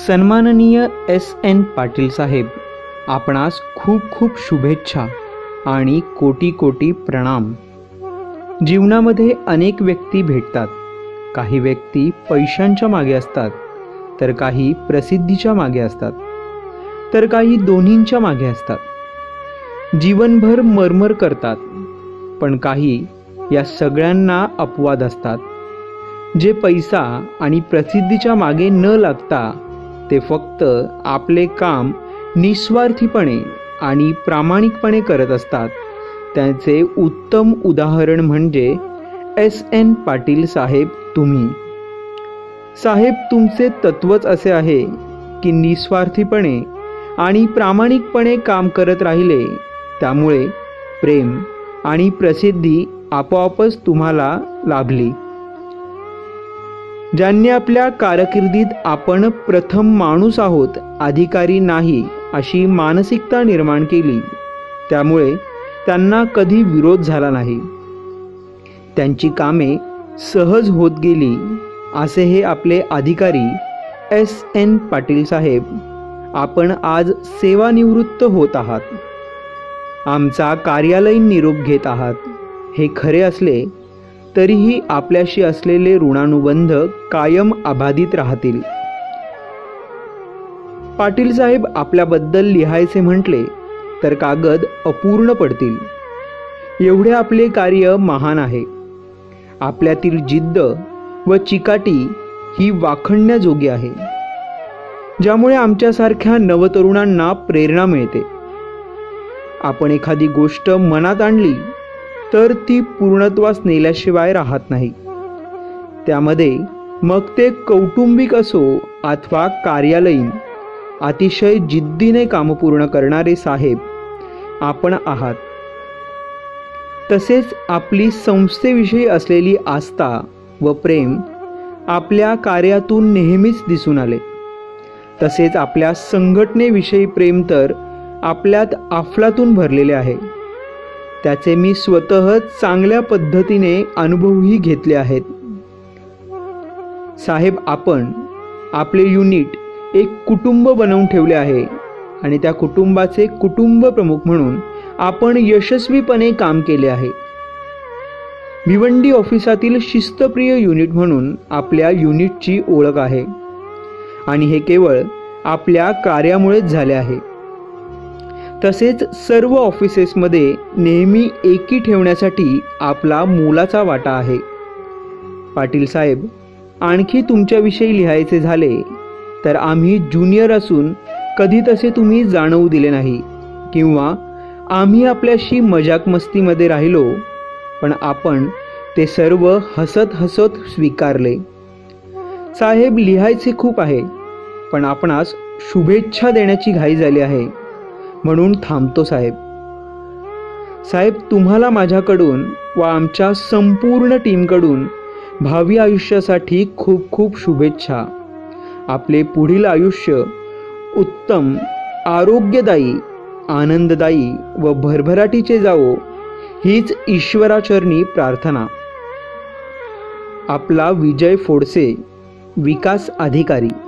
सन्माननीय S.N. पाटील साहेब, आपणास खूप खूप शुभेच्छा आणि कोटी कोटी प्रणाम। जीवनामध्ये अनेक व्यक्ती भेटतात। काही व्यक्ती पैशांच्या मागे असतात, तर काही प्रसिद्धीच्या मागे असतात, तर काही दोन्हींच्या मागे असतात। जीवनभर मरमर करतात, पण काही या सगळ्यांना अपवाद असतात, जे पैसा आणि प्रसिद्धीच्या मागे न लागता ते फक्त आपले काम निस्वार्थीपणे आणि प्रामाणिकपणे करत असतात। त्याचे उत्तम उदाहरण म्हणजे S.N. पाटील साहेब तुम्ही। साहेब, तुमचे तत्वच असे आहे की निस्वार्थीपणे आणि प्रामाणिकपणे काम करत राहिले, त्यामुळे प्रेम आणि प्रसिद्धी आपोआपच तुम्हाला लाभली। ज्यांनी आपल्या कारकिर्दीत आपण प्रथम माणूस आहोत, अधिकारी नाही अशी मानसिकता निर्माण केली, त्यामुळे त्यांना कधी विरोध झाला नाही। त्यांची कामे सहज होत गेली। असे हे आपले अधिकारी S.N. पाटील साहेब, आपण आज सेवानिवृत्त होत आहात। आमचा कार्यालयीन निरोप घेत आहात। हे खरे असले तरीही आपल्याशी असलेले ऋणानुबंध कायम अबाधित राहतील। पाटील साहेब, आपल्याबद्दल लिहायचे म्हटले तर कागद अपूर्ण पडतील, एवढे आपले कार्य महान आहे। आपल्यातील जिद्द व चिकाटी ही वाखणण्याजोगी आहे, ज्यामुळे आमच्यासारख्या नवतरुणांना प्रेरणा मिळते। आपण एखादी गोष्ट मनात आणली तर ती पूर्णत्वास नेल्याशिवाय राहत नाही। त्यामध्ये मग ते कौटुंबिक असो अथवा कार्यालयीन, अतिशय जिद्दीने काम पूर्ण करणारे साहेब आपण आहात। तसेच आपली संस्थेविषयी असलेली आस्था व प्रेम आपल्या कार्यातून नेहमीच दिसून आले। तसेच आपल्या संघटनेविषयी प्रेम तर आपल्यात अफलातून भरलेले आहे। त्याचे मी स्वतः चांगल्या पद्धतीने अनुभवही घेतले आहेत। साहेब, आपण आपले युनिट एक कुटुंब बनवून ठेवले आहे आणि त्या कुटुंबाचे कुटुंब प्रमुख म्हणून आपण यशस्वीपणे काम केले आहे। भिवंडी ऑफिसातील शिस्तप्रिय युनिट म्हणून आपल्या युनिटची ओळख आहे आणि हे केवळ आपल्या कार्यामुळेच झाले आहे। तसेच सर्व ऑफिसेसमध्ये नेहमी एकी ठेवण्यासाठी आपला मोलाचा वाटा आहे। पाटील साहेब, आणखी तुमच्याविषयी लिहायचे झाले तर आम्ही ज्युनियर असून कधी तसे तुम्ही जाणवू दिले नाही, किंवा आम्ही आपल्याशी मजाक मस्तीमध्ये राहिलो, पण आपण ते सर्व हसत हसत स्वीकारले। साहेब, लिहायचे खूप आहे, पण आपणास शुभेच्छा देण्याची घाई झाली आहे, म्हणून थांबतो साहेब। साहेब, तुम्हाला माझ्याकडून व आमच्या संपूर्ण टीमकडून भावी आयुष्यासाठी खूप खूप शुभेच्छा। आपले पुढील आयुष्य उत्तम, आरोग्यदायी, आनंददायी व भरभराटीचे जावो, हीच ईश्वराचरणी प्रार्थना। आपला विजय फोडसे, विकास अधिकारी।